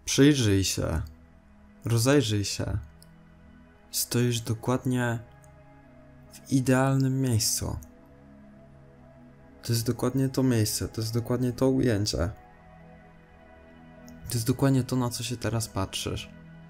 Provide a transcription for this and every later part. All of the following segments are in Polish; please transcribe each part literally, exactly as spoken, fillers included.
Przyjrzyj się, rozejrzyj się. Stoisz dokładnie w idealnym miejscu. To jest dokładnie to miejsce, to jest dokładnie to ujęcie. To jest dokładnie to, na co się teraz patrzysz.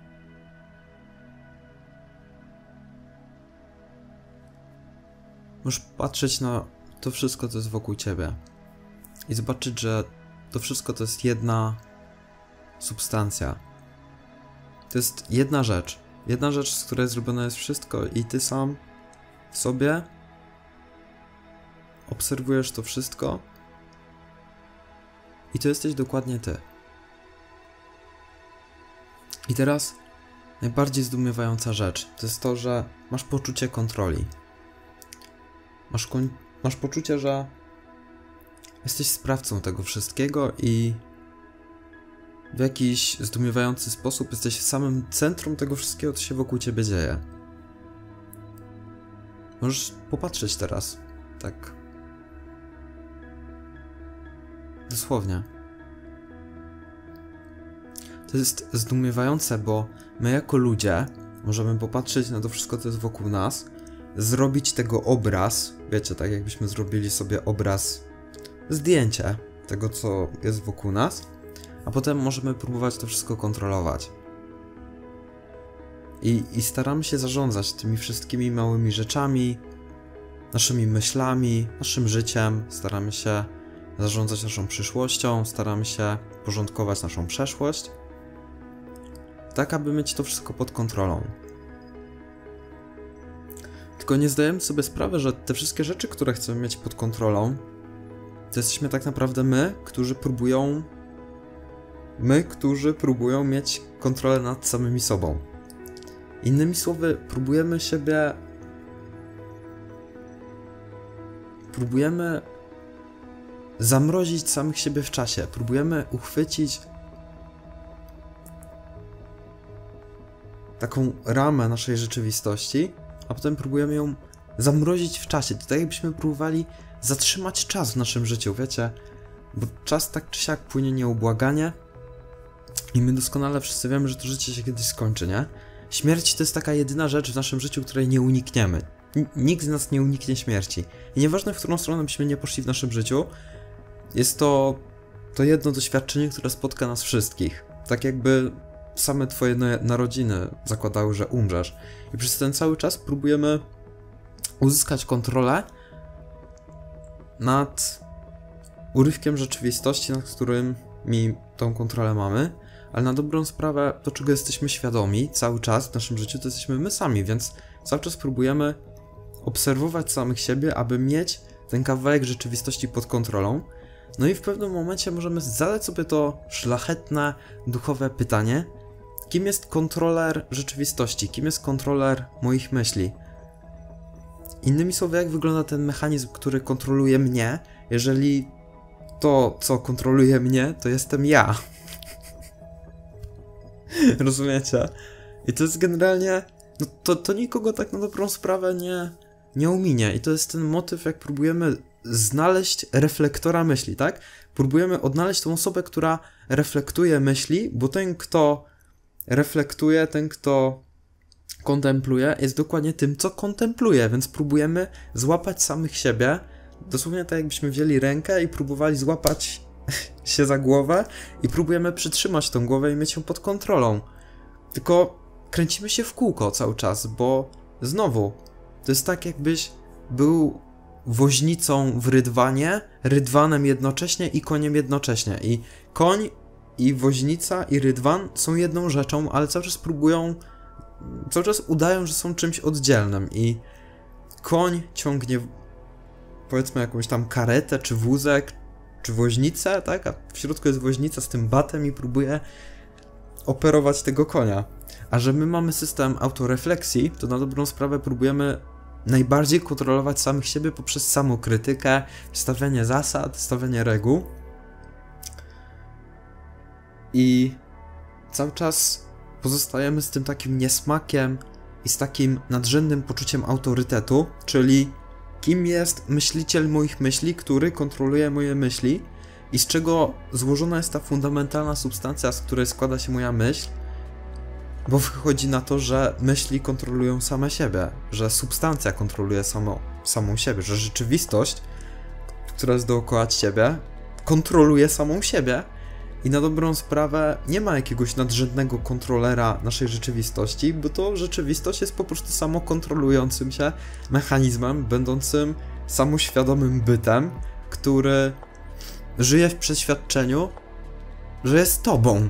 Możesz patrzeć na to wszystko, co jest wokół ciebie i zobaczyć, że to wszystko to jest jedna substancja. To jest jedna rzecz. Jedna rzecz, z której zrobione jest wszystko i ty sam w sobie obserwujesz to wszystko i to jesteś dokładnie ty. I teraz najbardziej zdumiewająca rzecz to jest to, że masz poczucie kontroli. Masz, masz poczucie, że jesteś sprawcą tego wszystkiego i w jakiś zdumiewający sposób jesteś w samym centrum tego wszystkiego, co się wokół ciebie dzieje. Możesz popatrzeć teraz, tak dosłownie. To jest zdumiewające, bo my jako ludzie możemy popatrzeć na to wszystko, co jest wokół nas, zrobić tego obraz, wiecie, tak jakbyśmy zrobili sobie obraz, zdjęcie tego, co jest wokół nas, a potem możemy próbować to wszystko kontrolować. I, i staramy się zarządzać tymi wszystkimi małymi rzeczami, naszymi myślami, naszym życiem, staramy się zarządzać naszą przyszłością, staramy się porządkować naszą przeszłość, tak aby mieć to wszystko pod kontrolą. Tylko nie zdajemy sobie sprawy, że te wszystkie rzeczy, które chcemy mieć pod kontrolą, to jesteśmy tak naprawdę my, którzy próbują my, którzy próbują mieć kontrolę nad samymi sobą. Innymi słowy, próbujemy siebie próbujemy zamrozić samych siebie w czasie. Próbujemy uchwycić taką ramę naszej rzeczywistości, a potem próbujemy ją zamrozić w czasie. To tak jakbyśmy próbowali zatrzymać czas w naszym życiu, wiecie? Bo czas tak czy siak płynie nieubłaganie i my doskonale wszyscy wiemy, że to życie się kiedyś skończy, nie? Śmierć to jest taka jedyna rzecz w naszym życiu, której nie unikniemy. N- nikt z nas nie uniknie śmierci. I nieważne, w którą stronę byśmy nie poszli w naszym życiu, jest to to jedno doświadczenie, które spotka nas wszystkich. Tak jakby same twoje narodziny zakładały, że umrzesz. I przez ten cały czas próbujemy uzyskać kontrolę nad urywkiem rzeczywistości, nad którym mi tą kontrolę mamy, ale na dobrą sprawę to, czego jesteśmy świadomi cały czas w naszym życiu, to jesteśmy my sami, więc cały czas próbujemy obserwować samych siebie, aby mieć ten kawałek rzeczywistości pod kontrolą. No i w pewnym momencie możemy zadać sobie to szlachetne, duchowe pytanie: kim jest kontroler rzeczywistości? Kim jest kontroler moich myśli? Innymi słowy, jak wygląda ten mechanizm, który kontroluje mnie, jeżeli to, co kontroluje mnie, to jestem ja. Rozumiecie? I to jest generalnie... No to, to nikogo tak na dobrą sprawę nie, nie ominie. I to jest ten motyw, jak próbujemy znaleźć reflektora myśli, tak? Próbujemy odnaleźć tą osobę, która reflektuje myśli, bo ten, kto reflektuje, ten, kto kontempluje, jest dokładnie tym, co kontempluje, więc próbujemy złapać samych siebie, dosłownie tak jakbyśmy wzięli rękę i próbowali złapać się za głowę i próbujemy przytrzymać tą głowę i mieć ją pod kontrolą. Tylko kręcimy się w kółko cały czas, bo znowu, to jest tak, jakbyś był woźnicą w rydwanie, rydwanem jednocześnie i koniem jednocześnie. I koń i woźnica i rydwan są jedną rzeczą, ale cały czas próbują, cały czas udają, że są czymś oddzielnym. I koń ciągnie, powiedzmy, jakąś tam karetę, czy wózek, czy woźnicę, tak? A w środku jest woźnica z tym batem i próbuje operować tego konia. A że my mamy system autorefleksji, to na dobrą sprawę próbujemy najbardziej kontrolować samych siebie poprzez samokrytykę, stawianie zasad, stawianie reguł. I cały czas pozostajemy z tym takim niesmakiem i z takim nadrzędnym poczuciem autorytetu, czyli kim jest myśliciel moich myśli, który kontroluje moje myśli, i z czego złożona jest ta fundamentalna substancja, z której składa się moja myśl, bo wychodzi na to, że myśli kontrolują same siebie, że substancja kontroluje samo, samą siebie, że rzeczywistość, która jest dookoła ciebie, kontroluje samą siebie i na dobrą sprawę nie ma jakiegoś nadrzędnego kontrolera naszej rzeczywistości, bo to rzeczywistość jest po prostu samokontrolującym się mechanizmem, będącym samoświadomym bytem, który żyje w przeświadczeniu, że jest tobą.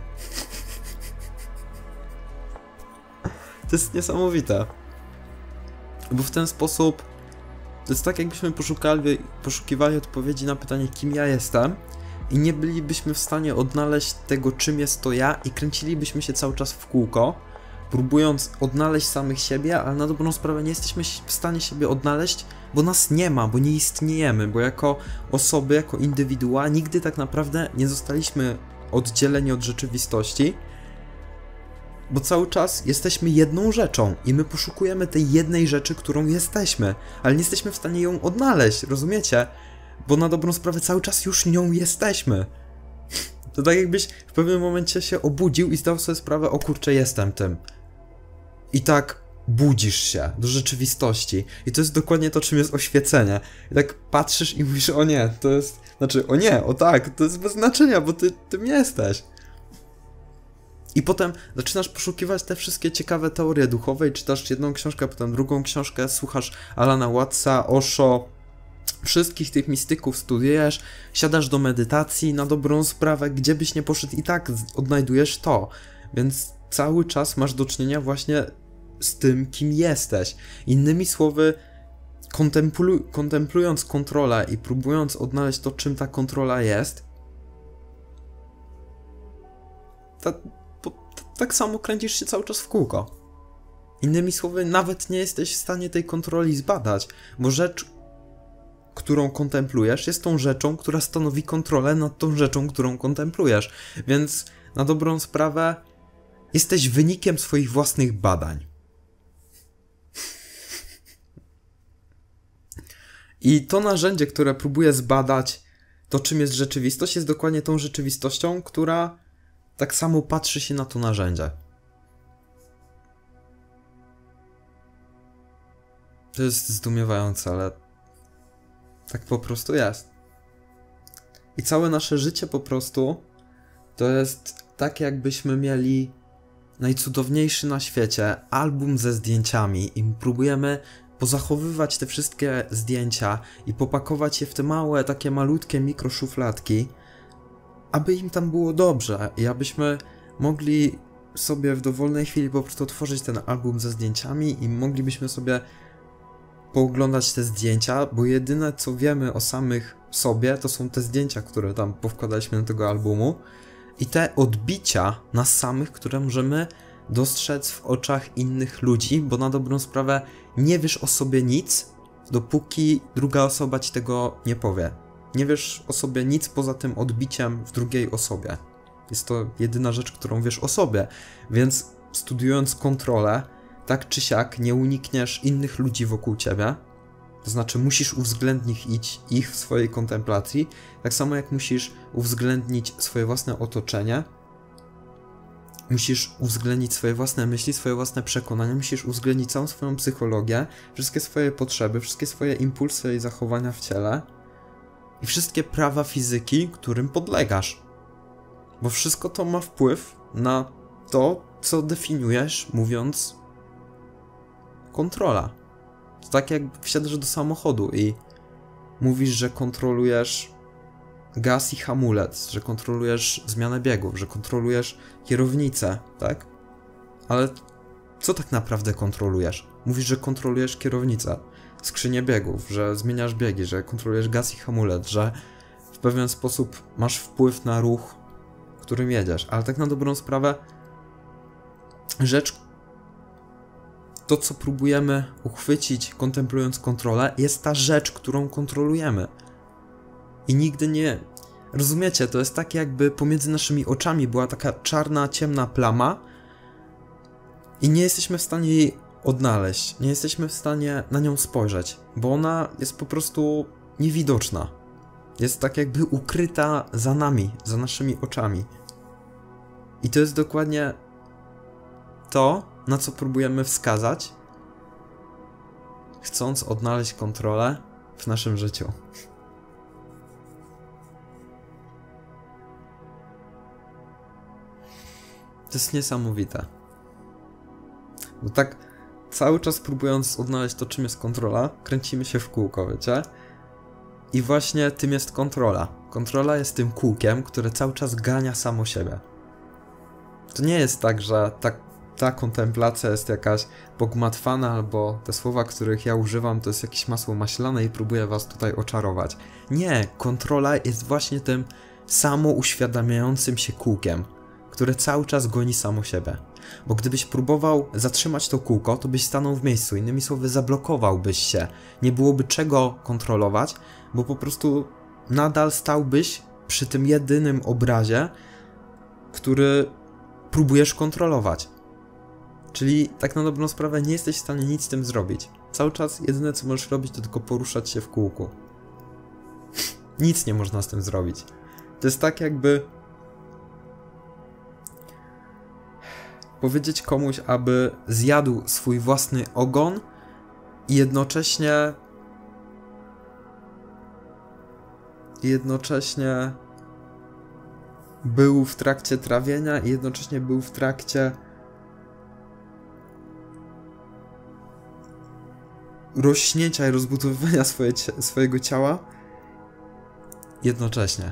To jest niesamowite. Bo w ten sposób to jest tak, jakbyśmy poszukali, poszukiwali odpowiedzi na pytanie, kim ja jestem, i nie bylibyśmy w stanie odnaleźć tego, czym jest to ja, i kręcilibyśmy się cały czas w kółko, próbując odnaleźć samych siebie, ale na dobrą sprawę nie jesteśmy w stanie siebie odnaleźć, bo nas nie ma, bo nie istniejemy, bo jako osoby, jako indywidua nigdy tak naprawdę nie zostaliśmy oddzieleni od rzeczywistości, bo cały czas jesteśmy jedną rzeczą i my poszukujemy tej jednej rzeczy, którą jesteśmy, ale nie jesteśmy w stanie ją odnaleźć, rozumiecie? Bo na dobrą sprawę cały czas już nią jesteśmy. To tak jakbyś w pewnym momencie się obudził i zdał sobie sprawę, o kurczę, jestem tym. I tak budzisz się do rzeczywistości. I to jest dokładnie to, czym jest oświecenie. I tak patrzysz i mówisz, o nie, to jest... Znaczy, o nie, o tak, to jest bez znaczenia, bo ty tym jesteś. I potem zaczynasz poszukiwać te wszystkie ciekawe teorie duchowe i czytasz jedną książkę, potem drugą książkę, słuchasz Alana Wattsa, Osho, wszystkich tych mistyków studiujesz, siadasz do medytacji, na dobrą sprawę, gdzie byś nie poszedł i tak odnajdujesz to. Więc cały czas masz do czynienia właśnie z tym, kim jesteś. Innymi słowy, kontemplu kontemplując kontrolę i próbując odnaleźć to, czym ta kontrola jest, ta, po, ta, tak samo kręcisz się cały czas w kółko. Innymi słowy, nawet nie jesteś w stanie tej kontroli zbadać, bo rzecz, którą kontemplujesz, jest tą rzeczą, która stanowi kontrolę nad tą rzeczą, którą kontemplujesz. Więc na dobrą sprawę jesteś wynikiem swoich własnych badań. I to narzędzie, które próbuje zbadać to, czym jest rzeczywistość, jest dokładnie tą rzeczywistością, która tak samo patrzy się na to narzędzie. To jest zdumiewające, ale tak po prostu jest. I całe nasze życie po prostu to jest tak, jakbyśmy mieli najcudowniejszy na świecie album ze zdjęciami i próbujemy pozachowywać te wszystkie zdjęcia i popakować je w te małe, takie malutkie mikroszufladki, aby im tam było dobrze i abyśmy mogli sobie w dowolnej chwili po prostu otworzyć ten album ze zdjęciami i moglibyśmy sobie pooglądać te zdjęcia, bo jedyne co wiemy o samych sobie to są te zdjęcia, które tam powkładaliśmy do tego albumu i te odbicia nas samych, które możemy dostrzec w oczach innych ludzi, bo na dobrą sprawę nie wiesz o sobie nic, dopóki druga osoba ci tego nie powie. Nie wiesz o sobie nic poza tym odbiciem w drugiej osobie. Jest to jedyna rzecz, którą wiesz o sobie, więc studiując kontrolę, tak czy siak nie unikniesz innych ludzi wokół ciebie, to znaczy musisz uwzględnić ich w swojej kontemplacji, tak samo jak musisz uwzględnić swoje własne otoczenie, musisz uwzględnić swoje własne myśli, swoje własne przekonania, musisz uwzględnić całą swoją psychologię, wszystkie swoje potrzeby, wszystkie swoje impulsy i zachowania w ciele i wszystkie prawa fizyki, którym podlegasz. Bo wszystko to ma wpływ na to, co definiujesz, mówiąc kontrola. To tak jak wsiadasz do samochodu i mówisz, że kontrolujesz gaz i hamulec, że kontrolujesz zmianę biegów, że kontrolujesz kierownicę, tak? Ale co tak naprawdę kontrolujesz? Mówisz, że kontrolujesz kierownicę, skrzynię biegów, że zmieniasz biegi, że kontrolujesz gaz i hamulec, że w pewien sposób masz wpływ na ruch, którym jedziesz, ale tak na dobrą sprawę rzecz, to co próbujemy uchwycić, kontemplując kontrolę, jest ta rzecz, którą kontrolujemy. I nigdy nie... Rozumiecie, to jest tak jakby pomiędzy naszymi oczami była taka czarna, ciemna plama i nie jesteśmy w stanie jej odnaleźć, nie jesteśmy w stanie na nią spojrzeć, bo ona jest po prostu niewidoczna. Jest tak jakby ukryta za nami, za naszymi oczami. I to jest dokładnie to, na co próbujemy wskazać, chcąc odnaleźć kontrolę w naszym życiu. To jest niesamowite. Bo tak cały czas próbując odnaleźć to, czym jest kontrola, kręcimy się w kółko, wiecie? I właśnie tym jest kontrola. Kontrola jest tym kółkiem, które cały czas gania samo siebie. To nie jest tak, że ta, ta kontemplacja jest jakaś pogmatwana, albo te słowa, których ja używam, to jest jakieś masło maślane i próbuję was tutaj oczarować. Nie, kontrola jest właśnie tym samouświadamiającym się kółkiem, które cały czas goni samo siebie. Bo gdybyś próbował zatrzymać to kółko, to byś stanął w miejscu, innymi słowy zablokowałbyś się. Nie byłoby czego kontrolować, bo po prostu nadal stałbyś przy tym jedynym obrazie, który próbujesz kontrolować. Czyli tak na dobrą sprawę nie jesteś w stanie nic z tym zrobić. Cały czas jedyne co możesz robić to tylko poruszać się w kółku. Nic nie można z tym zrobić. To jest tak jakby powiedzieć komuś, aby zjadł swój własny ogon i jednocześnie i jednocześnie był w trakcie trawienia i jednocześnie był w trakcie rośnięcia i rozbudowywania swoje, swojego ciała jednocześnie.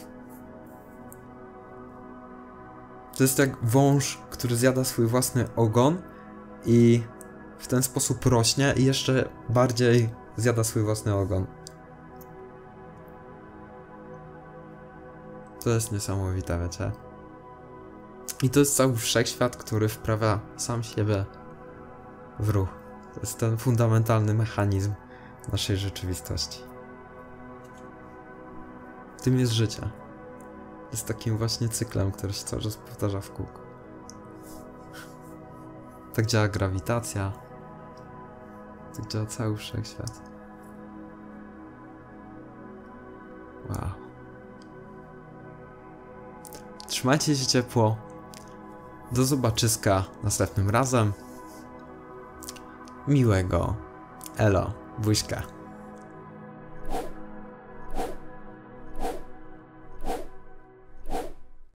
To jest jak wąż, który zjada swój własny ogon i w ten sposób rośnie i jeszcze bardziej zjada swój własny ogon. To jest niesamowite, wiecie? I to jest cały wszechświat, który wprawia sam siebie w ruch. To jest ten fundamentalny mechanizm naszej rzeczywistości. Tym jest życie. Jest takim właśnie cyklem, który się cały czas powtarza w kółku. Tak działa grawitacja. Tak działa cały wszechświat. Wow. Trzymajcie się ciepło. Do zobaczyska następnym razem. Miłego. Elo. Buźka.